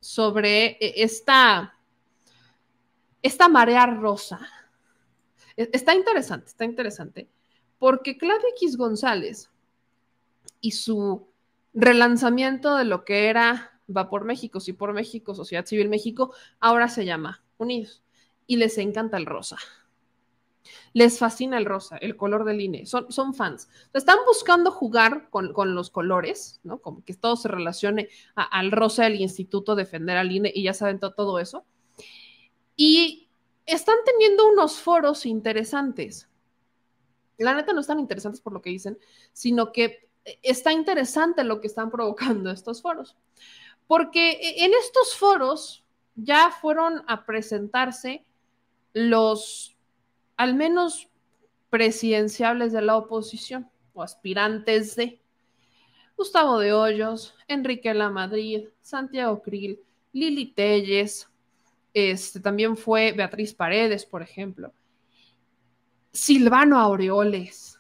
sobre esta marea rosa. Está interesante, porque Claudia X González y su relanzamiento de lo que era Va por México, Sí por México, Sociedad Civil México, ahora se llama Unidos, y les encanta el rosa. Les fascina el rosa, el color del INE, son fans. Están buscando jugar con los colores, ¿no? Como que todo se relacione al rosa del instituto, defender al INE, y ya saben todo eso. Y están teniendo unos foros interesantes. La neta no están interesantes por lo que dicen, sino que está interesante lo que están provocando estos foros. Porque en estos foros ya fueron a presentarse los, al menos, presidenciables de la oposición o aspirantes de Gustavo de Hoyos, Enrique Lamadrid, Santiago Krill, Lili Telles, también fue Beatriz Paredes, por ejemplo, Silvano Aureoles.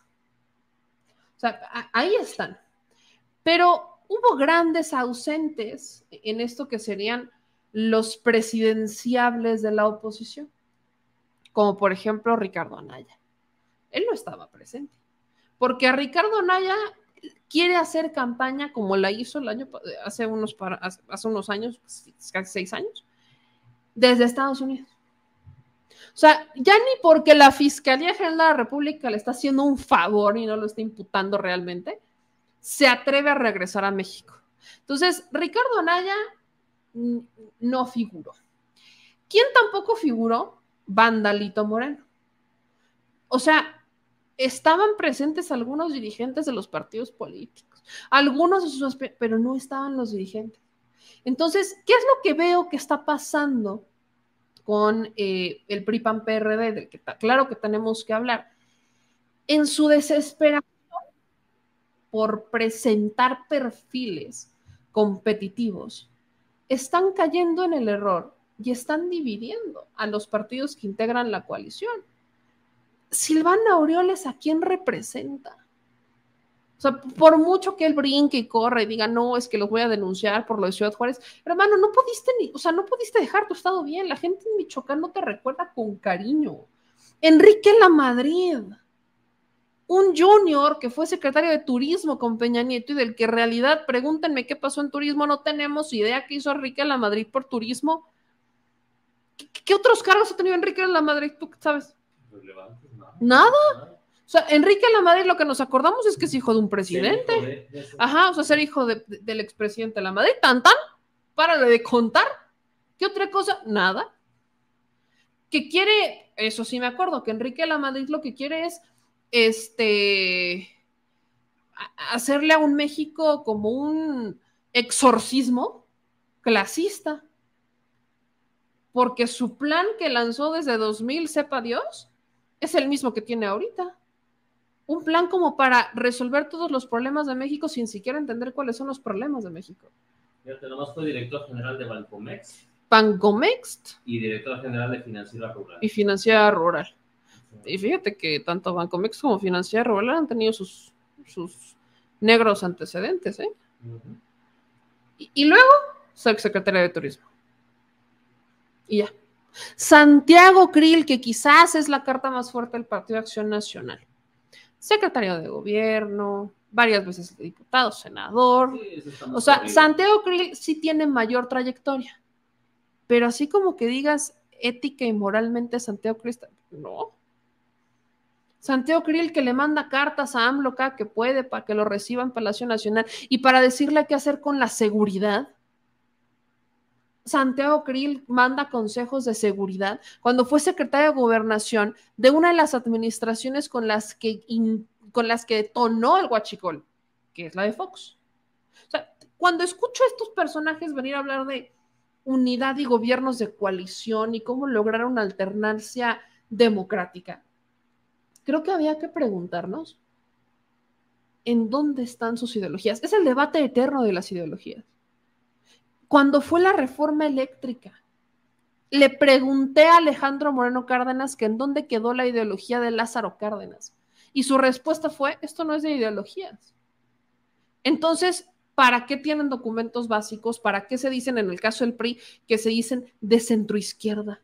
O sea, ahí están. Pero hubo grandes ausentes en esto que serían los presidenciables de la oposición, como por ejemplo Ricardo Anaya. Él no estaba presente, porque a Ricardo Anaya quiere hacer campaña como la hizo hace unos años, casi 6 años, desde Estados Unidos. O sea, ya ni porque la Fiscalía General de la República le está haciendo un favor y no lo está imputando realmente, se atreve a regresar a México. Entonces, Ricardo Anaya no figuró. ¿Quién tampoco figuró? Vandalito Moreno. O sea, estaban presentes algunos dirigentes de los partidos políticos, algunos de sus, pero no estaban los dirigentes. Entonces, ¿qué es lo que veo que está pasando con el PRI-PAN-PRD, del que claro que tenemos que hablar? En su desesperación por presentar perfiles competitivos, están cayendo en el error y están dividiendo a los partidos que integran la coalición. Silvano Aureoles, ¿a quién representa? O sea, por mucho que él brinque y corra y diga, no, es que los voy a denunciar por lo de Ciudad Juárez, hermano, no pudiste dejar tu estado bien. La gente en Michoacán no te recuerda con cariño. Enrique Lamadrid, un junior que fue secretario de turismo con Peña Nieto y del que en realidad, pregúntenme qué pasó en turismo, no tenemos idea qué hizo Enrique Lamadrid por turismo. ¿Qué otros cargos ha tenido Enrique Lamadrid? ¿Tú qué sabes? Nada. O sea, Enrique Lamadrid, lo que nos acordamos es que es hijo de un presidente. Ajá, o sea, ser hijo del expresidente Lamadrid. Tan, párale de contar. ¿Qué otra cosa? Nada. Que quiere, eso sí me acuerdo, que Enrique Lamadrid lo que quiere es hacerle a un México como un exorcismo clasista. Porque su plan que lanzó desde 2000, sepa Dios, es el mismo que tiene ahorita. Un plan como para resolver todos los problemas de México sin siquiera entender cuáles son los problemas de México. Fíjate, nomás fue director general de Bancomext. Bancomext. Y director general de Financiera Rural. Y Financiera Rural. Sí. Y fíjate que tanto Bancomext como Financiera Rural han tenido sus negros antecedentes, ¿eh? Uh-huh. Y luego, secretaria de Turismo. Y ya. Santiago Krill, que quizás es la carta más fuerte del Partido de Acción Nacional. Secretario de Gobierno, varias veces diputado, senador. Sí, o sea, horrible. Santiago Krill sí tiene mayor trayectoria, pero así como que digas ética y moralmente Santiago Krill, no. Santiago Krill que le manda cartas a AMLO cada que puede para que lo reciba en Palacio Nacional y para decirle qué hacer con la seguridad. Santiago Krill manda consejos de seguridad cuando fue secretario de Gobernación de una de las administraciones con las que detonó el huachicol, que es la de Fox. O sea, cuando escucho a estos personajes venir a hablar de unidad y gobiernos de coalición y cómo lograr una alternancia democrática, creo que había que preguntarnos en dónde están sus ideologías. Es el debate eterno de las ideologías. Cuando fue la reforma eléctrica, le pregunté a Alejandro Moreno Cárdenas que en dónde quedó la ideología de Lázaro Cárdenas. Y su respuesta fue, esto no es de ideologías. Entonces, ¿Para qué tienen documentos básicos? ¿Para qué se dicen, en el caso del PRI, que se dicen de centroizquierda?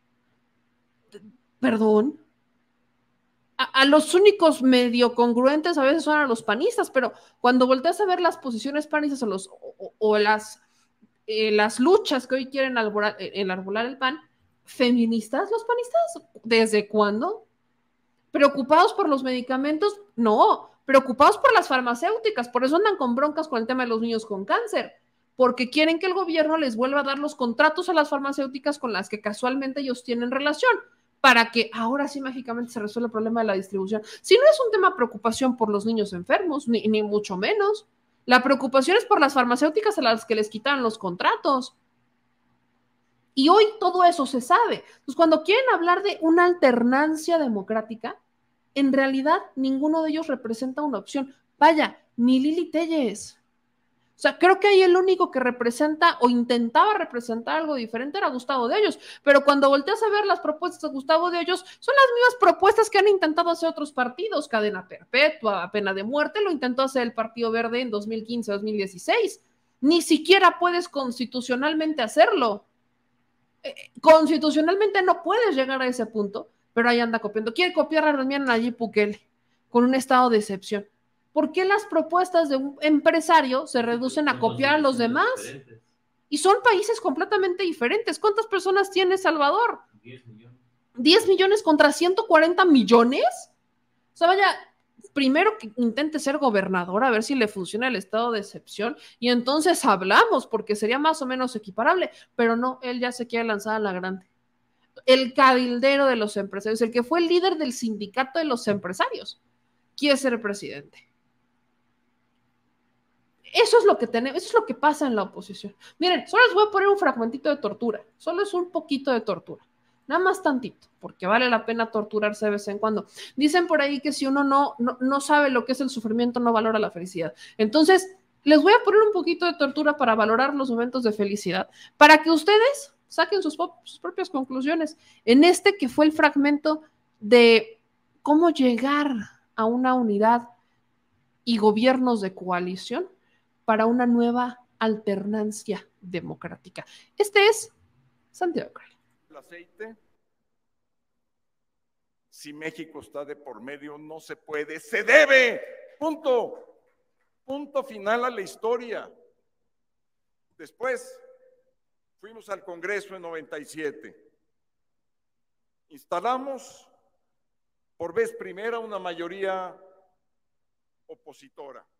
¿Perdón? A los únicos medio congruentes a veces son a los panistas, pero cuando volteas a ver las posiciones panistas o las luchas que hoy quieren enarbolar el PAN, ¿feministas los panistas? ¿Desde cuándo? ¿Preocupados por los medicamentos? No, preocupados por las farmacéuticas, por eso andan con broncas con el tema de los niños con cáncer, porque quieren que el gobierno les vuelva a dar los contratos a las farmacéuticas con las que casualmente ellos tienen relación, para que ahora sí mágicamente se resuelva el problema de la distribución. Si no es un tema de preocupación por los niños enfermos, ni mucho menos. La preocupación es por las farmacéuticas a las que les quitan los contratos. Y hoy todo eso se sabe. Entonces, cuando quieren hablar de una alternancia democrática, en realidad ninguno de ellos representa una opción. Vaya, ni Lili Telles. O sea, creo que ahí el único que representa o intentaba representar algo diferente era Gustavo de Hoyos, pero cuando volteas a ver las propuestas de Gustavo de Hoyos, son las mismas propuestas que han intentado hacer otros partidos, cadena perpetua, pena de muerte, lo intentó hacer el Partido Verde en 2015-2016. Ni siquiera puedes constitucionalmente hacerlo. Constitucionalmente no puedes llegar a ese punto, pero ahí anda copiando. Quiere copiar a Nayib Bukele con un estado de excepción. ¿Por qué las propuestas de un empresario se reducen a copiar a los demás? Diferentes. Y son países completamente diferentes. ¿Cuántas personas tiene Salvador? 10 millones. 10 millones contra 140 millones. O sea, vaya, primero que intente ser gobernador, a ver si le funciona el estado de excepción, y entonces hablamos, porque sería más o menos equiparable, pero no, él ya se quiere lanzar a la grande. El cabildero de los empresarios, el que fue el líder del sindicato de los empresarios, quiere ser presidente. Eso es lo que tenemos, eso es lo que pasa en la oposición. Miren, solo les voy a poner un fragmentito de tortura, solo es un poquito de tortura. Nada más tantito, porque vale la pena torturarse de vez en cuando. Dicen por ahí que si uno no sabe lo que es el sufrimiento, no valora la felicidad. Entonces, les voy a poner un poquito de tortura para valorar los momentos de felicidad, para que ustedes saquen sus propias conclusiones. En este que fue el fragmento de cómo llegar a una unidad y gobiernos de coalición para una nueva alternancia democrática. Este es Santiago Creel. El aceite, si México está de por medio, no se puede, se debe, punto, punto final a la historia. Después fuimos al Congreso en 97, instalamos por vez primera una mayoría opositora,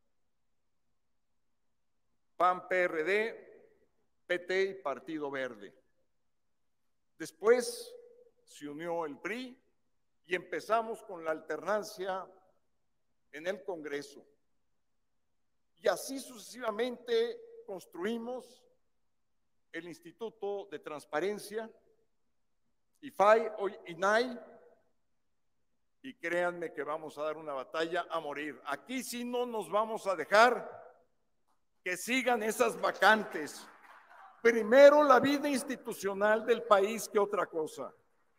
PAN, PRD, PT y Partido Verde. Después se unió el PRI y empezamos con la alternancia en el Congreso. Y así sucesivamente construimos el Instituto de Transparencia, IFAI, hoy INAI, y créanme que vamos a dar una batalla a morir. Aquí sí no nos vamos a dejar que sigan esas vacantes. Primero la vida institucional del país que otra cosa.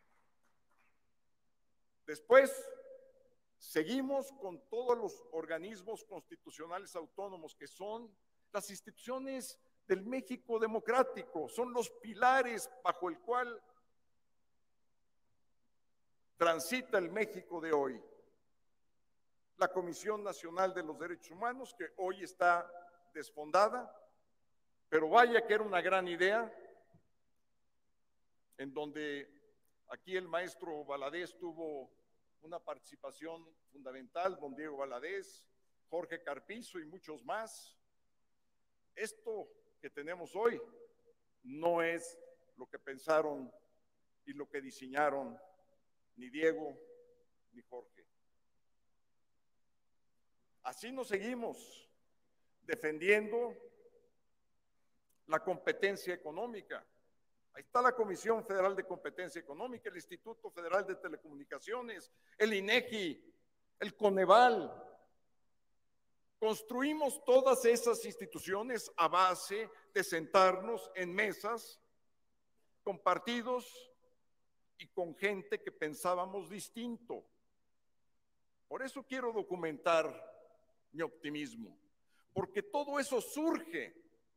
Después, seguimos con todos los organismos constitucionales autónomos que son las instituciones del México democrático, son los pilares bajo el cual transita el México de hoy. La Comisión Nacional de los Derechos Humanos, que hoy está desfondada, pero vaya que era una gran idea, en donde aquí el maestro Valadez tuvo una participación fundamental, don Diego Valadez, Jorge Carpizo y muchos más. Esto que tenemos hoy no es lo que pensaron y lo que diseñaron ni Diego ni Jorge. Así nos seguimos defendiendo la competencia económica. Ahí está la Comisión Federal de Competencia Económica, el Instituto Federal de Telecomunicaciones, el INEGI, el Coneval. Construimos todas esas instituciones a base de sentarnos en mesas con partidos y con gente que pensábamos distinto. Por eso quiero documentar mi optimismo, porque todo eso surge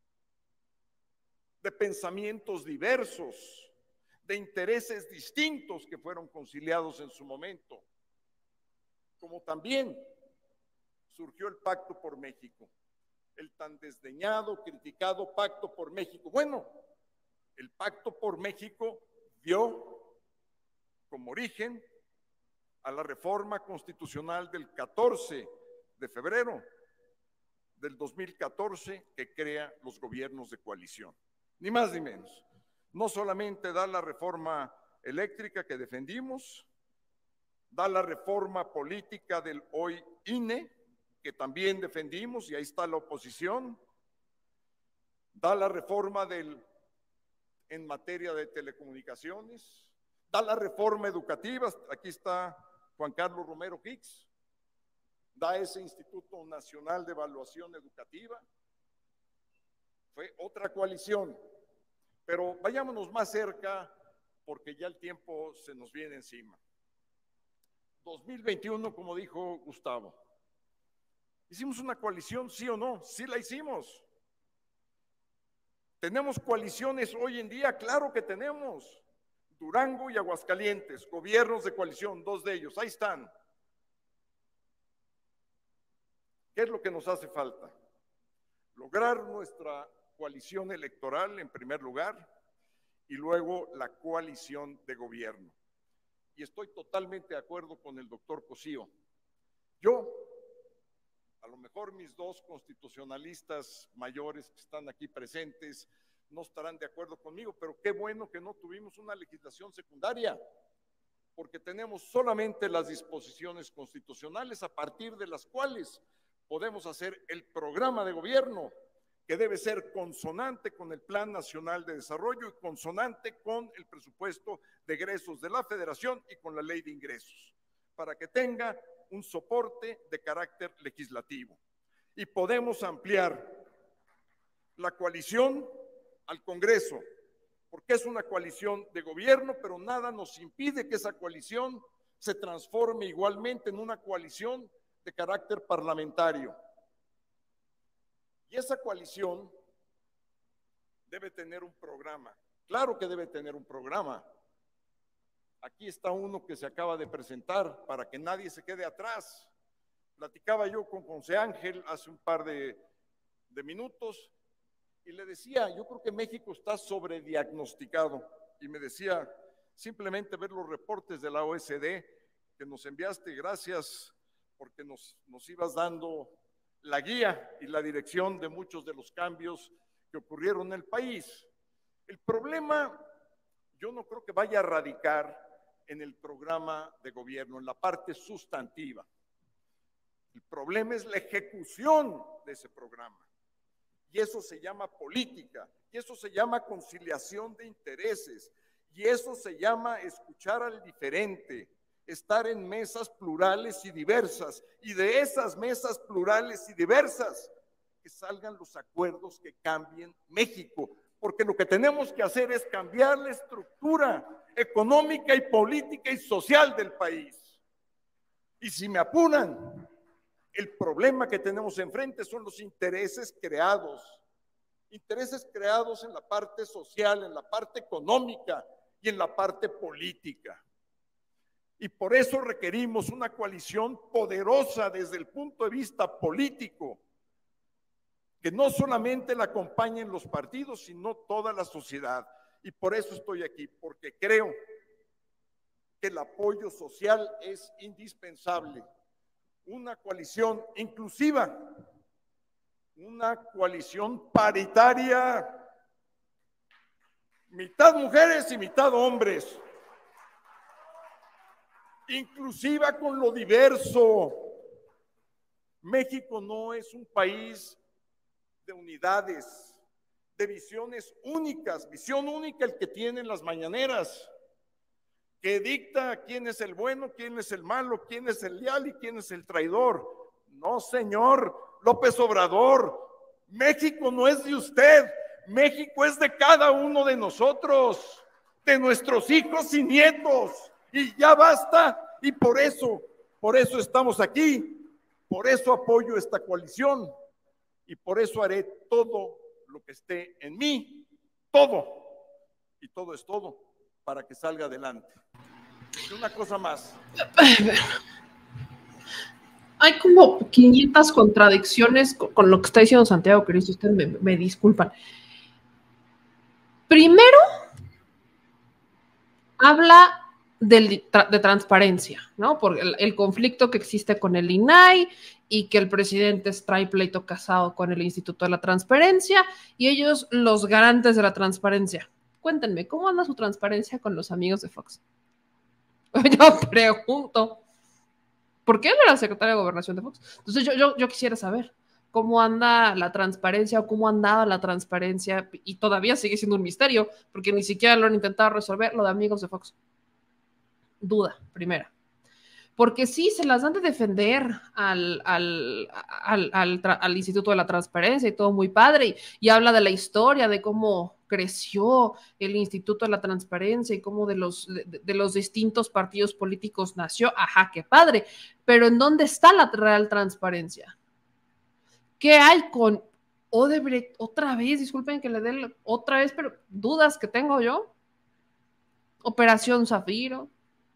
de pensamientos diversos, de intereses distintos que fueron conciliados en su momento, como también surgió el Pacto por México, el tan desdeñado, criticado Pacto por México. Bueno, el Pacto por México dio como origen a la reforma constitucional del 14 de febrero del 2014 que crea los gobiernos de coalición. Ni más ni menos. No solamente da la reforma eléctrica que defendimos, da la reforma política del hoy INE, que también defendimos, y ahí está la oposición, da la reforma en materia de telecomunicaciones, da la reforma educativa, aquí está Juan Carlos Romero Hicks, da ese Instituto Nacional de Evaluación Educativa, fue otra coalición, pero vayámonos más cerca porque ya el tiempo se nos viene encima. 2021, como dijo Gustavo, ¿hicimos una coalición, sí o no? Sí la hicimos. ¿Tenemos coaliciones hoy en día? Claro que tenemos. Durango y Aguascalientes, gobiernos de coalición, 2 de ellos, ahí están. ¿Qué es lo que nos hace falta? Lograr nuestra coalición electoral en primer lugar y luego la coalición de gobierno. Y estoy totalmente de acuerdo con el doctor Cosío. Yo, a lo mejor mis 2 constitucionalistas mayores que están aquí presentes no estarán de acuerdo conmigo, pero qué bueno que no tuvimos una legislación secundaria, porque tenemos solamente las disposiciones constitucionales a partir de las cuales podemos hacer el programa de gobierno, que debe ser consonante con el Plan Nacional de Desarrollo y consonante con el presupuesto de egresos de la Federación y con la Ley de Ingresos, para que tenga un soporte de carácter legislativo. Y podemos ampliar la coalición al Congreso, porque es una coalición de gobierno, pero nada nos impide que esa coalición se transforme igualmente en una coalición de carácter parlamentario. Y esa coalición debe tener un programa. Claro que debe tener un programa. Aquí está uno que se acaba de presentar para que nadie se quede atrás. Platicaba yo con José Ángel hace un par de minutos y le decía, yo creo que México está sobrediagnosticado. Y me decía, simplemente ver los reportes de la OSD que nos enviaste, gracias, porque nos ibas dando la guía y la dirección de muchos de los cambios que ocurrieron en el país. El problema, yo no creo que vaya a radicar en el programa de gobierno, en la parte sustantiva. El problema es la ejecución de ese programa. Y eso se llama política, y eso se llama conciliación de intereses, y eso se llama escuchar al diferente, estar en mesas plurales y diversas, y de esas mesas plurales y diversas que salgan los acuerdos que cambien México, porque lo que tenemos que hacer es cambiar la estructura económica y política y social del país. Y si me apuran, el problema que tenemos enfrente son los intereses creados en la parte social, en la parte económica y en la parte política. Y por eso requerimos una coalición poderosa desde el punto de vista político, que no solamente la acompañen los partidos, sino toda la sociedad. Y por eso estoy aquí, porque creo que el apoyo social es indispensable. Una coalición inclusiva, una coalición paritaria, mitad mujeres y mitad hombres, inclusiva con lo diverso. México no es un país de unidades, de visiones únicas, visión única el que tienen las mañaneras, que dicta quién es el bueno, quién es el malo, quién es el leal y quién es el traidor. No, señor López Obrador, México no es de usted, México es de cada uno de nosotros, de nuestros hijos y nietos, y ya basta, y por eso estamos aquí, por eso apoyo esta coalición, y por eso haré todo lo que esté en mí, todo, y todo es todo, para que salga adelante. Y una cosa más. Hay como 500 contradicciones con lo que está diciendo Santiago Krill, si ustedes me disculpan. Primero, habla de transparencia, ¿no? Por el conflicto que existe con el INAI y que el presidente trae pleito casado con el Instituto de la Transparencia y ellos los garantes de la transparencia. Cuéntenme, ¿cómo anda su transparencia con los amigos de Fox? Yo pregunto, ¿por qué no era la secretaria de Gobernación de Fox? Entonces yo quisiera saber cómo anda la transparencia o cómo andaba la transparencia y todavía sigue siendo un misterio porque ni siquiera lo han intentado resolver lo de amigos de Fox. Duda, primera. Porque sí, se las dan de defender al Instituto de la Transparencia y todo muy padre, y habla de la historia, de cómo creció el Instituto de la Transparencia y cómo de los distintos partidos políticos nació. Ajá, qué padre. Pero ¿en dónde está la real transparencia? ¿Qué hay con Odebrecht? Otra vez, disculpen que le dé otra vez, pero dudas que tengo yo. Operación Zafiro.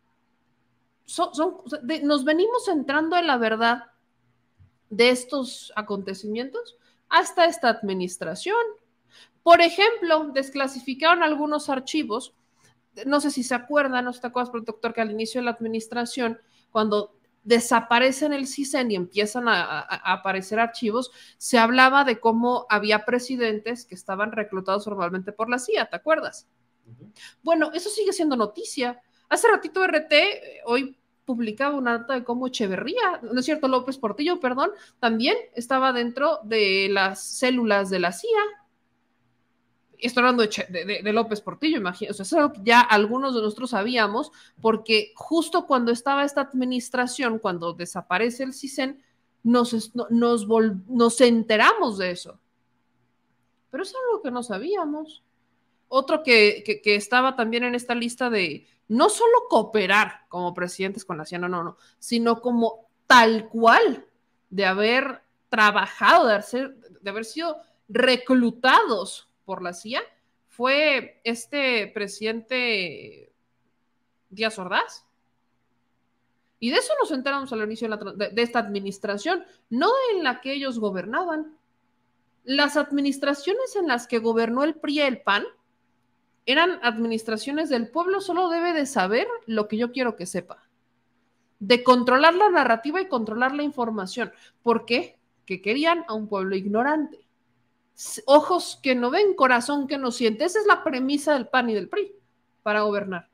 Nos venimos entrando en la verdad de estos acontecimientos hasta esta administración. Por ejemplo, desclasificaron algunos archivos, no sé si se acuerdan, no sé si te acuerdas, doctor, que al inicio de la administración, cuando desaparecen el CISEN y empiezan a aparecer archivos, se hablaba de cómo había presidentes que estaban reclutados formalmente por la CIA, ¿te acuerdas? Bueno, eso sigue siendo noticia. Hace ratito RT, hoy publicaba una nota de cómo Echeverría, no es cierto, López Portillo, perdón, también estaba dentro de las células de la CIA. Estoy hablando de López Portillo, imagino. O sea, eso es algo que ya algunos de nosotros sabíamos, porque justo cuando estaba esta administración, cuando desaparece el CISEN, nos enteramos de eso. Pero es algo que no sabíamos. Otro que estaba también en esta lista de no solo cooperar como presidentes con la CIA, no, sino como tal cual de haber trabajado, de haber sido reclutados por la CIA, fue este presidente Díaz Ordaz. Y de eso nos enteramos al inicio de esta administración, no en la que ellos gobernaban. Las administraciones en las que gobernó el PRI y el PAN eran administraciones del pueblo, solo debe de saber lo que yo quiero que sepa. De controlar la narrativa y controlar la información. ¿Por qué? Que querían a un pueblo ignorante. Ojos que no ven, corazón que no siente. Esa es la premisa del PAN y del PRI para gobernar.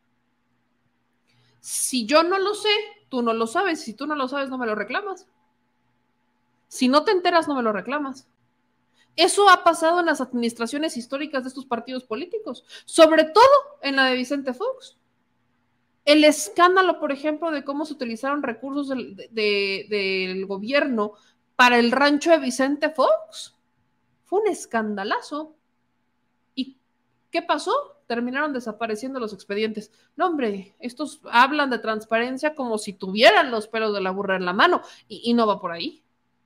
Si yo no lo sé, tú no lo sabes. Si tú no lo sabes, no me lo reclamas. Si no te enteras, no me lo reclamas. Eso ha pasado en las administraciones históricas de estos partidos políticos, sobre todo en la de Vicente Fox. El escándalo, por ejemplo, de cómo se utilizaron recursos del gobierno para el rancho de Vicente Fox, fue un escandalazo. ¿Y qué pasó? Terminaron desapareciendo los expedientes. No, hombre, estos hablan de transparencia como si tuvieran los pelos de la burra en la mano, y no va por ahí.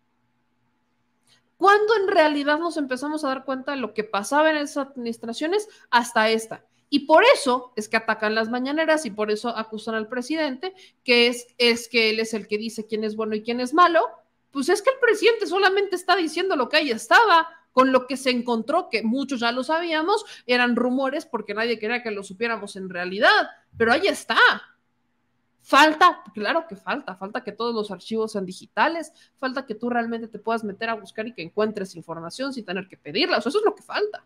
¿Cuándo en realidad nos empezamos a dar cuenta de lo que pasaba en esas administraciones? Hasta esta. Y por eso es que atacan las mañaneras y por eso acusan al presidente, que es que él es el que dice quién es bueno y quién es malo. Pues es que el presidente solamente está diciendo lo que ahí estaba, con lo que se encontró, que muchos ya lo sabíamos, eran rumores porque nadie quería que lo supiéramos en realidad, pero ahí está. Falta, claro que falta que todos los archivos sean digitales, falta que tú realmente te puedas meter a buscar y que encuentres información sin tener que pedirla, o sea, eso es lo que falta.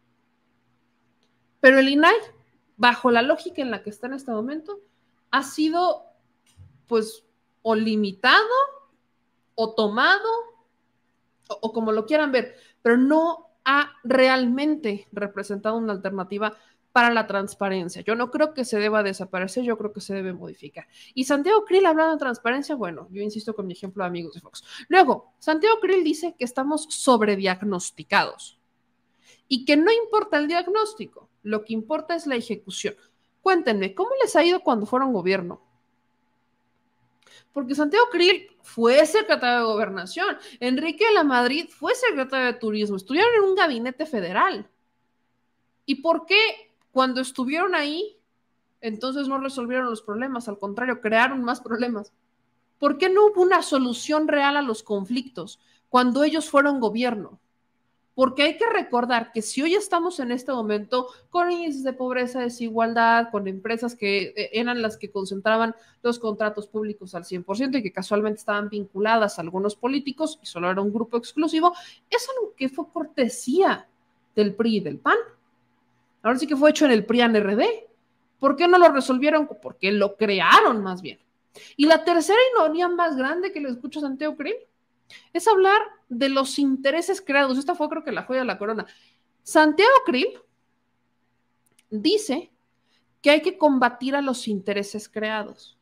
Pero el INAI, bajo la lógica en la que está en este momento, ha sido, pues, o limitado, o tomado, o como lo quieran ver, pero no ha realmente representado una alternativa para la transparencia. Yo no creo que se deba desaparecer, yo creo que se debe modificar. Y Santiago Krill hablando de transparencia, bueno, yo insisto con mi ejemplo de amigos de Fox. Luego, Santiago Krill dice que estamos sobrediagnosticados y que no importa el diagnóstico, lo que importa es la ejecución. Cuéntenme, ¿cómo les ha ido cuando fueron gobierno? porque Santiago Krill fue secretario de Gobernación, Enrique de la Madrid fue secretario de Turismo, estuvieron en un gabinete federal. ¿Y por qué cuando estuvieron ahí, entonces no resolvieron los problemas? Al contrario, crearon más problemas. ¿Por qué no hubo una solución real a los conflictos cuando ellos fueron gobierno? Porque hay que recordar que si hoy estamos en este momento con índices de pobreza, desigualdad, con empresas que eran las que concentraban los contratos públicos al 100% y que casualmente estaban vinculadas a algunos políticos y solo era un grupo exclusivo, es algo que fue cortesía del PRI y del PAN. Ahora sí que fue hecho en el PRI-ANRD. ¿Por qué no lo resolvieron? Porque lo crearon más bien. Y la tercera ironía más grande que le escucho a Santiago Krill es hablar de los intereses creados. Esta fue, creo que, la joya de la corona. Santiago Krill dice que hay que combatir a los intereses creados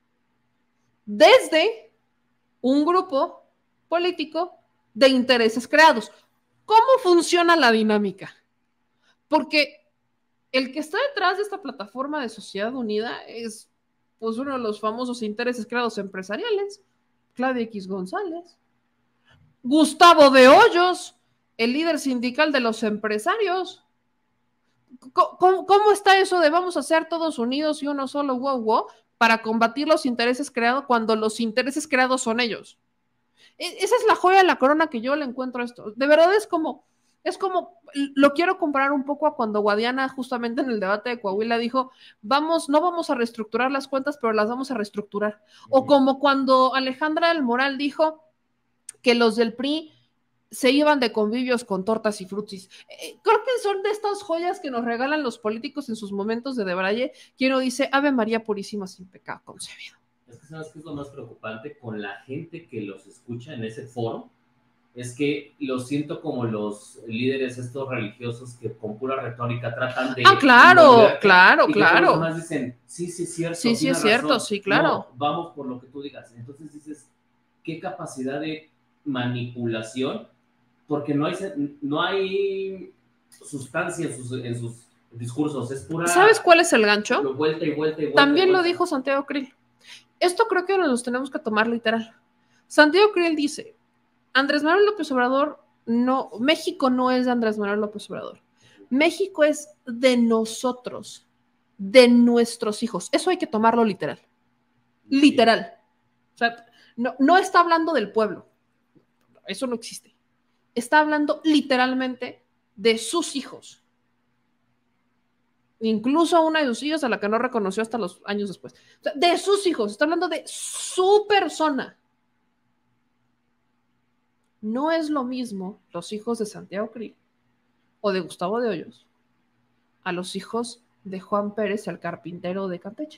desde un grupo político de intereses creados. ¿Cómo funciona la dinámica? Porque el que está detrás de esta plataforma de Sociedad Unida es pues uno de los famosos intereses creados empresariales, Claudia X González. Gustavo de Hoyos, el líder sindical de los empresarios. ¿Cómo está eso de vamos a ser todos unidos y uno solo, wow, para combatir los intereses creados cuando los intereses creados son ellos? Esa es la joya de la corona que yo le encuentro a esto. De verdad es como, lo quiero comparar un poco a cuando Guadiana justamente en el debate de Coahuila dijo, no vamos a reestructurar las cuentas, pero las vamos a reestructurar. O como cuando Alejandra del Moral dijo que los del PRI se iban de convivios con tortas y frutis. Creo que son de estas joyas que nos regalan los políticos en sus momentos de debraye, que uno dice, Ave María Purísima sin pecado concebido. Es que sabes qué es lo más preocupante con la gente que los escucha en ese foro, es que los siento como los líderes estos religiosos que con pura retórica tratan de... Ah, claro. Y que los demás dicen, sí, es cierto. Sí, es cierto, razón. Sí, claro. No, vamos por lo que tú digas. Entonces dices, qué capacidad de manipulación, porque no hay sustancia en sus discursos, es pura... ¿Sabes cuál es el gancho? Vuelta y vuelta y vuelta. También lo dijo Santiago Krill. Esto creo que nos tenemos que tomar literal. Santiago Krill dice, Andrés Manuel López Obrador no, México no es de Andrés Manuel López Obrador. México es de nosotros, de nuestros hijos. Eso hay que tomarlo literal. Literal. O sea, no está hablando del pueblo. Eso no existe. Está hablando literalmente de sus hijos. Incluso una de sus hijos a la que no reconoció hasta los años después. O sea, de sus hijos. Está hablando de su persona. No es lo mismo los hijos de Santiago Krill o de Gustavo de Hoyos a los hijos de Juan Pérez, el carpintero de Campeche.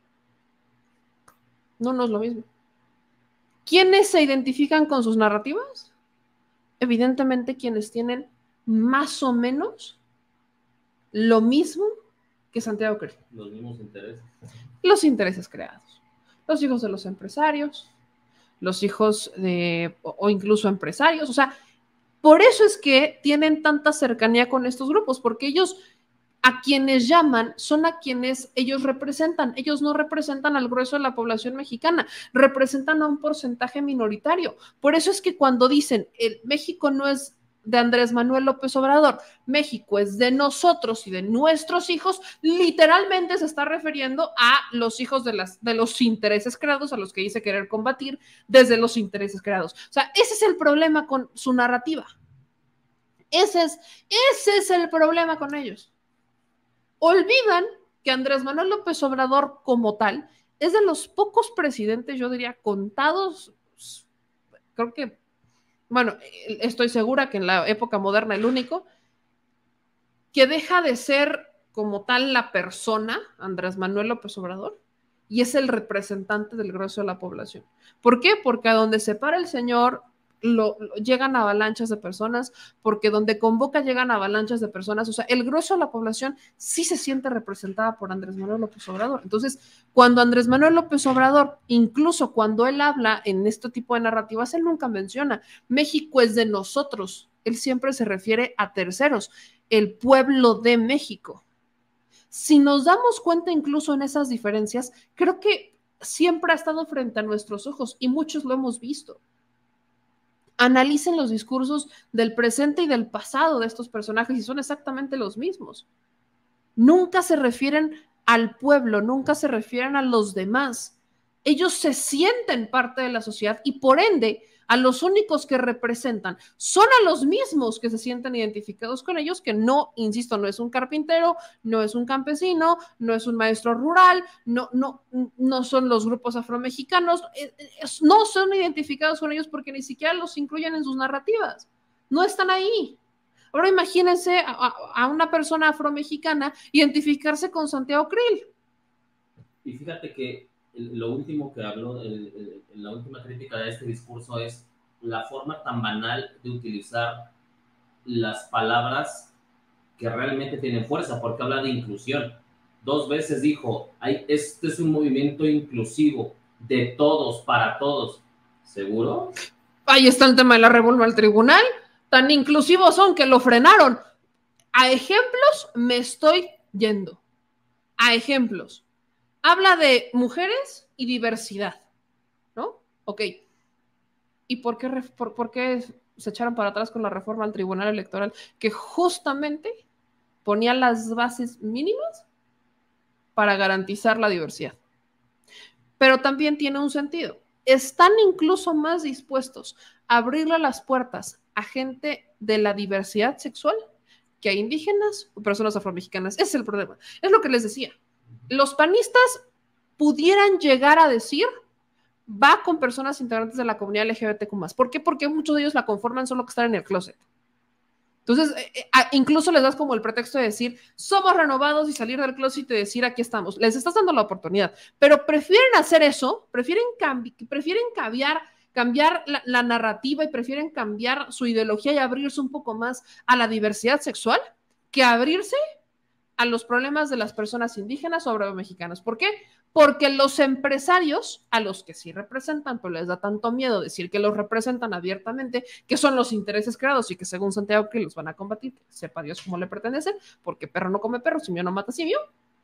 No es lo mismo. ¿Quiénes se identifican con sus narrativas? Evidentemente quienes tienen más o menos lo mismo que Santiago Krill. Los mismos intereses. Los intereses creados. Los hijos de los empresarios, los hijos de, o incluso empresarios. O sea, por eso es que tienen tanta cercanía con estos grupos, porque ellos a quienes llaman son a quienes ellos representan. Ellos no representan al grueso de la población mexicana, representan a un porcentaje minoritario. Por eso es que cuando dicen México no es de Andrés Manuel López Obrador, México es de nosotros y de nuestros hijos, literalmente se está refiriendo a los hijos de los intereses creados, a los que dice querer combatir desde los intereses creados. O sea, ese es el problema con su narrativa. Ese es el problema con ellos. Olvidan que Andrés Manuel López Obrador como tal es de los pocos presidentes, yo diría, contados, creo que, bueno, estoy segura que en la época moderna el único, que deja de ser como tal la persona, Andrés Manuel López Obrador, y es el representante del grueso de la población. ¿Por qué? Porque a donde se para el señor llegan avalanchas de personas, porque donde convoca llegan avalanchas de personas. O sea, el grueso de la población sí se siente representada por Andrés Manuel López Obrador. Entonces, cuando Andrés Manuel López Obrador, incluso cuando él habla en este tipo de narrativas, él nunca menciona México es de nosotros. Él siempre se refiere a terceros, el pueblo de México. Si nos damos cuenta incluso en esas diferencias, creo que siempre ha estado frente a nuestros ojos y muchos lo hemos visto. Analicen los discursos del presente y del pasado de estos personajes y son exactamente los mismos. Nunca se refieren al pueblo, nunca se refieren a los demás. Ellos se sienten parte de la sociedad y por ende a los únicos que representan son a los mismos que se sienten identificados con ellos, que no, insisto, no es un carpintero, no es un campesino, no es un maestro rural, no son los grupos afromexicanos, no son identificados con ellos porque ni siquiera los incluyen en sus narrativas, no están ahí. Ahora imagínense a una persona afromexicana identificarse con Santiago Krill. Y fíjate que lo último que habló, la última crítica de este discurso es la forma tan banal de utilizar las palabras que realmente tienen fuerza, porque habla de inclusión. 2 veces dijo, este es un movimiento inclusivo, de todos, para todos. ¿Seguro? Ahí está el tema de la reforma al tribunal. Tan inclusivos son que lo frenaron. A ejemplos me estoy yendo. A ejemplos. Habla de mujeres y diversidad, ¿no? Ok. ¿Y por qué se echaron para atrás con la reforma al Tribunal Electoral que justamente ponía las bases mínimas para garantizar la diversidad? Pero también tiene un sentido. Están incluso más dispuestos a abrirle las puertas a gente de la diversidad sexual que a indígenas o personas afromexicanas. Ese es el problema. Es lo que les decía. Los panistas pudieran llegar a decir, va con personas integrantes de la comunidad LGBTQ+. ¿Por qué? Porque muchos de ellos la conforman solo que están en el closet. Entonces, incluso les das como el pretexto de decir, somos renovados y salir del closet y decir, aquí estamos. Les estás dando la oportunidad, pero prefieren hacer eso, prefieren cambiar la narrativa y prefieren cambiar su ideología y abrirse un poco más a la diversidad sexual que abrirse a los problemas de las personas indígenas o afromexicanas. ¿Por qué? Porque los empresarios, a los que sí representan, pero les da tanto miedo decir que los representan abiertamente, que son los intereses creados y que según Santiago que los van a combatir, sepa Dios cómo le pertenecen, porque perro no come perro, simio no mata simio,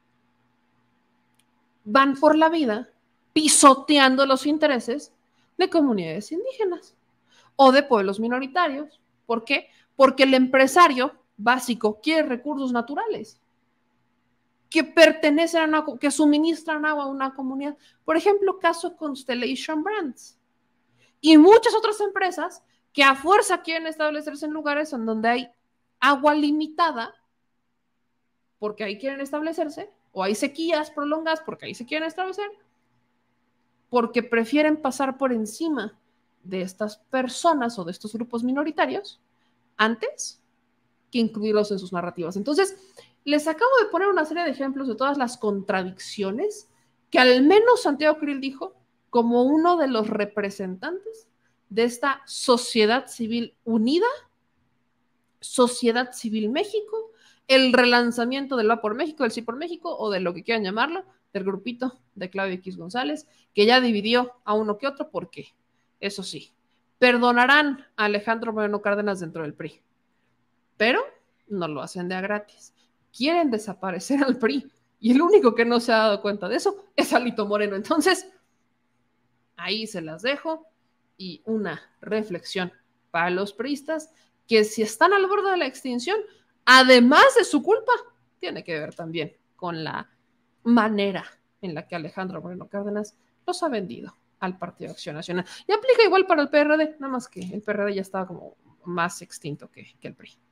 van por la vida pisoteando los intereses de comunidades indígenas o de pueblos minoritarios. ¿Por qué? Porque el empresario básico quiere recursos naturales que pertenecen que suministran agua a una comunidad. Por ejemplo, caso Constellation Brands. Y muchas otras empresas que a fuerza quieren establecerse en lugares en donde hay agua limitada, porque ahí quieren establecerse, o hay sequías prolongadas, porque ahí se quieren establecer, porque prefieren pasar por encima de estas personas o de estos grupos minoritarios antes que incluirlos en sus narrativas. Entonces, les acabo de poner una serie de ejemplos de todas las contradicciones que al menos Santiago Krill dijo como uno de los representantes de esta sociedad civil unida, Sociedad Civil México, el relanzamiento del Va por México, del Sí por México, o de lo que quieran llamarlo, del grupito de Claudio X González, que ya dividió a uno que otro, porque, eso sí, perdonarán a Alejandro Moreno Cárdenas dentro del PRI, pero no lo hacen de a gratis. Quieren desaparecer al PRI y el único que no se ha dado cuenta de eso es Alito Moreno. Entonces, ahí se las dejo y una reflexión para los priistas que si están al borde de la extinción, además de su culpa, tiene que ver también con la manera en la que Alejandro Moreno Cárdenas los ha vendido al Partido Acción Nacional. Y aplica igual para el PRD, nada más que el PRD ya estaba como más extinto que el PRI.